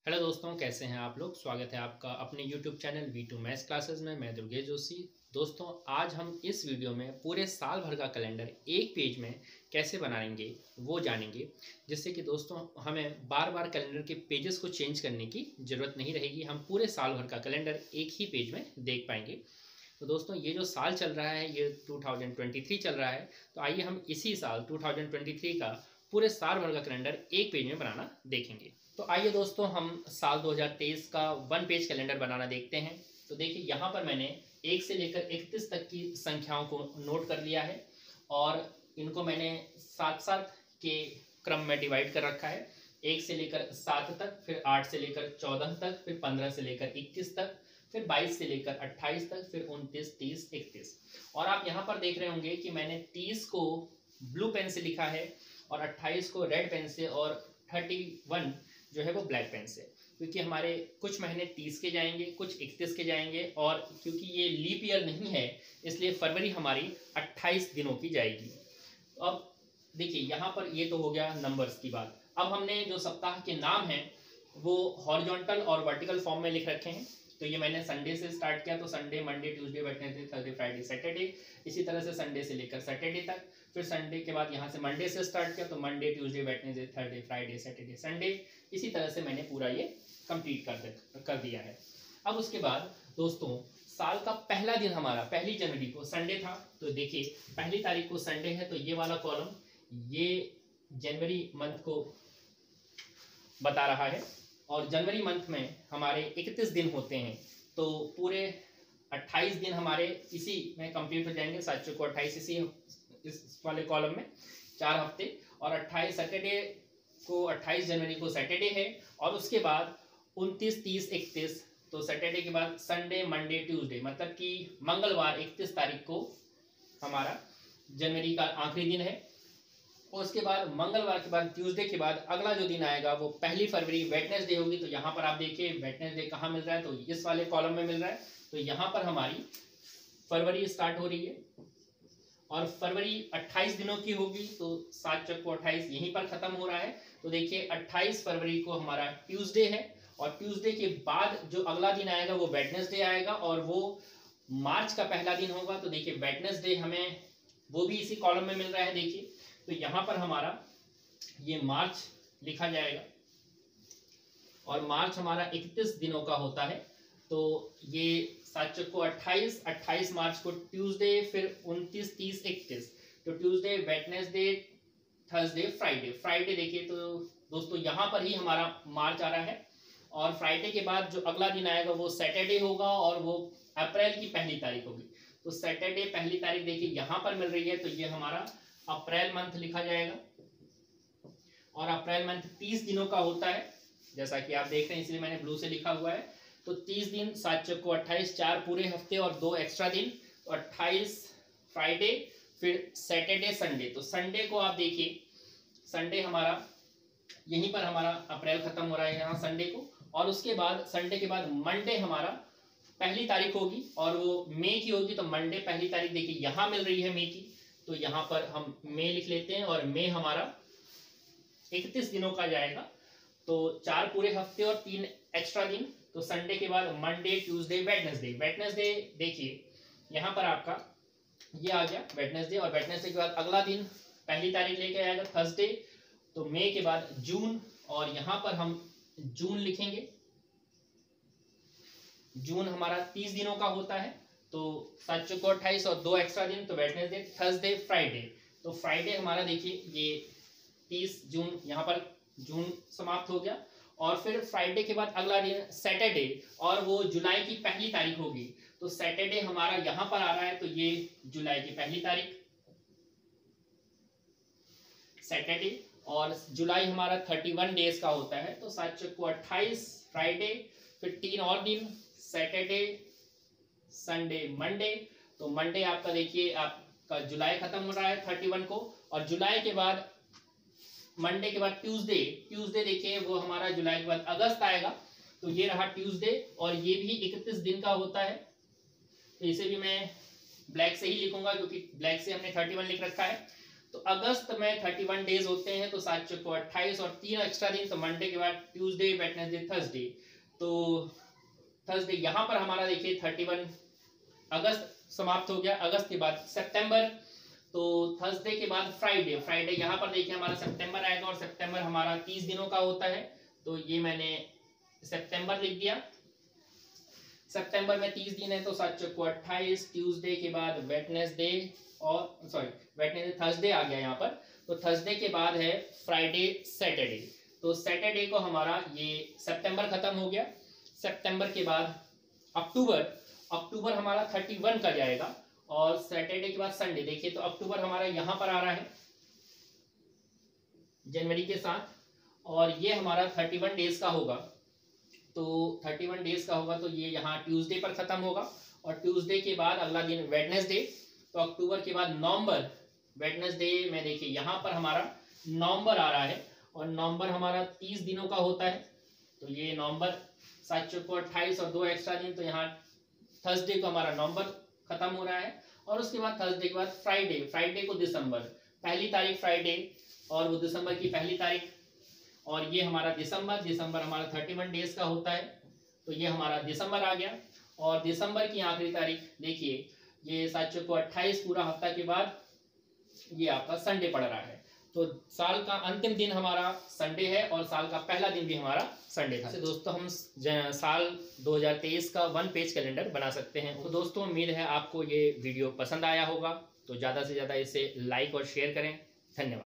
Hello दोस्तों, कैसे हैं आप लोग। स्वागत है आपका अपने YouTube channel V2 maths classes में। मैं दुर्गेश जोशी। दोस्तों, आज हम इस वीडियो में पूरे साल भर का कैलेंडर एक पेज में कैसे बनाएंगे वो जानेंगे, जिससे कि दोस्तों हमें बार बार कैलेंडर के पेजेस को चेंज करने की ज़रूरत नहीं रहेगी। हम पूरे साल भर का कैलेंडर एक ही पेज में देख पाएंगे। तो दोस्तों, ये जो साल चल रहा है ये 2023 चल रहा है। तो आइए हम इसी साल 2023 का पूरे साल भर का कैलेंडर एक पेज में बनाना देखेंगे। तो आइए दोस्तों, हम साल 2023 का वन पेज कैलेंडर बनाना देखते हैं। तो देखिए, यहाँ पर मैंने 1 से लेकर 31 तक की संख्याओं को नोट कर लिया है और इनको मैंने 7-7 के क्रम में डिवाइड कर रखा है। 1 से लेकर 7 तक, फिर 8 से लेकर 14 तक, फिर 15 से लेकर 21 तक, फिर 22 से लेकर 28 तक, फिर 29, 30, 31। और आप यहाँ पर देख रहे होंगे कि मैंने 30 को ब्लू पेन से लिखा है और 28 को रेड पेन से और 31 जो है वो ब्लैक पेन से, क्योंकि हमारे कुछ महीने 30 के जाएंगे, कुछ 31 के जाएंगे और क्योंकि ये लीप ईयर नहीं है इसलिए फरवरी हमारी 28 दिनों की जाएगी। अब देखिए, यहाँ पर ये तो हो गया नंबर्स की बात। अब हमने जो सप्ताह के नाम हैं वो हॉरिजॉन्टल और वर्टिकल फॉर्म में लिख रखे हैं। तो ये मैंने संडे से स्टार्ट किया, तो Sunday, Monday, Tuesday, Wednesday, Thursday, Friday, Saturday. इसी तरह से संडे से लेकर सैटरडे तक। फिर संडे के बाद यहाँ से मंडे से स्टार्ट किया, तो Monday, Tuesday, Wednesday, Thursday, Friday, Saturday, Sunday. इसी तरह से मैंने पूरा ये कंप्लीट कर दिया है। अब उसके बाद दोस्तों, साल का पहला दिन हमारा 1 जनवरी को संडे था। तो देखिए, 1 तारीख को संडे है, तो ये वाला कॉलम ये जनवरी मंथ को बता रहा है और जनवरी मंथ में हमारे 31 दिन होते हैं। तो पूरे 28 दिन हमारे इसी में कंप्लीट हो जाएंगे। 7 को 28 इस वाले कॉलम में 4 हफ्ते। और 28 सैटरडे को 28 जनवरी को सैटरडे है और उसके बाद 29, 30, 31। तो सैटरडे के बाद संडे, मंडे, ट्यूसडे, मतलब कि मंगलवार 31 तारीख को हमारा जनवरी का आखिरी दिन है। और उसके बाद मंगलवार के बाद ट्यूसडे के बाद अगला जो दिन आएगा वो 1 फरवरी वेडनेसडे होगी। तो यहाँ पर आप देखिए वेडनेसडे कहाँ मिल रहा है, तो इस वाले कॉलम में मिल रहा है। तो यहाँ पर हमारी फरवरी स्टार्ट हो रही है और फरवरी 28 दिनों की होगी। तो 7 चौको 28 यहीं पर खत्म हो रहा है। तो देखिए 28 फरवरी को हमारा ट्यूसडे है और ट्यूसडे के बाद जो अगला दिन आएगा वो वेडनेसडे आएगा और वो मार्च का पहला दिन होगा। तो देखिए वेडनेसडे हमें वो भी इसी कॉलम में मिल रहा है। देखिए, तो यहाँ पर हमारा ये मार्च लिखा जाएगा और मार्च हमारा 31 दिनों का होता है। तो ये 7 चौको 28, 28 मार्च को ट्यूसडे, फिर 29, 30, 31। तो Tuesday, Wednesday, Thursday, Friday. Friday देखिए, तो दोस्तों यहाँ पर ही हमारा मार्च आ रहा है और फ्राइडे के बाद जो अगला दिन आएगा वो सैटरडे होगा और वो अप्रैल की 1 तारीख होगी। तो सैटरडे 1 तारीख देखिए यहाँ पर मिल रही है। तो ये हमारा अप्रैल मंथ लिखा जाएगा और अप्रैल मंथ 30 दिनों का होता है, जैसा कि आप देख रहे हैं, इसलिए मैंने ब्लू से लिखा हुआ है। तो 30 दिन, 7 चौको 28, 4 पूरे हफ्ते और 2 एक्स्ट्रा दिन। तो 28 फ्राइडे, फिर सैटरडे, संडे। तो संडे को आप देखिए, संडे हमारा यहीं पर हमारा अप्रैल खत्म हो रहा है यहाँ संडे को। और उसके बाद संडे के बाद मंडे हमारा 1 तारीख होगी और वो मई की होगी। तो मंडे 1 तारीख देखिए यहाँ मिल रही है मई की। तो यहाँ पर हम मई लिख लेते हैं और मई हमारा 31 दिनों का जाएगा। तो 4 पूरे हफ्ते और 3 एक्स्ट्रा दिन। तो संडे के बाद मंडे, ट्यूसडे, वेडनेसडे। वेडनेसडे देखिए यहाँ पर आपका ये आ गया वेडनेसडे और वेडनेसडे के बाद अगला दिन 1 तारीख लेके आएगा थर्सडे। तो मई के बाद जून और यहाँ पर हम जून लिखेंगे। जून हमारा 30 दिनों का होता है। तो 7 चौको 28 और 2 एक्स्ट्रा दिन। तो वेडनेसडे, थर्सडे, फ्राइडे। तो फ्राइडे हमारा देखिए ये 30 जून, यहाँ पर जून समाप्त हो गया। और फिर फ्राइडे के बाद अगला दिन सैटरडे और वो जुलाई की 1 तारीख होगी। तो सैटरडे हमारा यहाँ पर आ रहा है। तो ये जुलाई की 1 तारीख सैटरडे और जुलाई हमारा 31 डेज का होता है। तो 7 चौको 28 फ्राइडे, फिर 3 और दिन सैटरडे, संडे, मंडे। तो मंडे आपका देखिए आपका जुलाई खत्म हो रहा है 31 को। और जुलाई के बाद मंडे के बाद ट्यूसडे। ट्यूसडे देखिए वो हमारा जुलाई के बाद अगस्त आएगा। तो ये रहा ट्यूसडे और ये भी 31 दिन का होता है। तो इसे भी मैं ब्लैक से ही लिखूंगा क्योंकि ब्लैक से हमने 31 लिख रखा है। तो तो अगस्त में 31 डेज होते हैं, तो 7 चौको 28 और 3 एक्स्ट्रा दिन, तो मंडे के बाद ट्यूसडे, वेडनेसडे, थर्सडे। तो थर्सडे यहाँ पर हमारा देखिए 31 अगस्त समाप्त हो गया। अगस्त के बाद सितंबर, तो थर्सडे के बाद फ्राइडे, फ्राइडे यहाँ पर देखिए हमारा सितंबर आएगा और सितंबर हमारा 30 दिनों का होता है, तो ये मैंने सितंबर लिख दिया। सितंबर में 30 दिन है, तो 7 चौको 28, ट्यूसडे के बाद वेडनेसडे और वेडनेसडे थर्सडे आ गया यहाँ पर। तो थर्सडे के बाद है फ्राइडे, सैटरडे। तो सैटरडे को हमारा ये सितंबर खत्म हो गया। सितंबर के बाद अक्टूबर, अक्टूबर हमारा 31 का जाएगा और सैटरडे के बाद संडे। देखिए तो अक्टूबर हमारा यहाँ पर आ रहा है जनवरी के साथ, और ये हमारा 31 डेज का होगा। तो 31 डेज का होगा, तो ये यहाँ ट्यूसडे पर खत्म होगा और ट्यूसडे के बाद अगला दिन वेडनेसडे। तो अक्टूबर के बाद नवंबर, वेडनेसडे में देखिए यहाँ पर हमारा नवंबर आ रहा है और नवंबर हमारा 30 दिनों का होता है। तो ये नवंबर 7 चौको 28 और 2 एक्स्ट्रा दिन, तो यहाँ थर्सडे को हमारा नवंबर खत्म हो रहा है। और उसके बाद थर्सडे के बाद फ्राइडे, फ्राइडे को दिसंबर, पहली तारीख फ्राइडे और वो दिसंबर की पहली तारीख, और ये हमारा दिसंबर, दिसंबर हमारा 31 डेज का होता है, तो ये हमारा दिसंबर आ गया। और दिसंबर की आखिरी तारीख देखिए, ये 7 चौको 28 पूरा हफ्ता के बाद ये आपका संडे पड़ रहा है। तो साल का अंतिम दिन हमारा संडे है और साल का पहला दिन भी हमारा संडे था। तो दोस्तों हम साल 2023 का 1 पेज कैलेंडर बना सकते हैं। तो दोस्तों उम्मीद है आपको ये वीडियो पसंद आया होगा, तो ज़्यादा से ज़्यादा इसे लाइक और शेयर करें। धन्यवाद।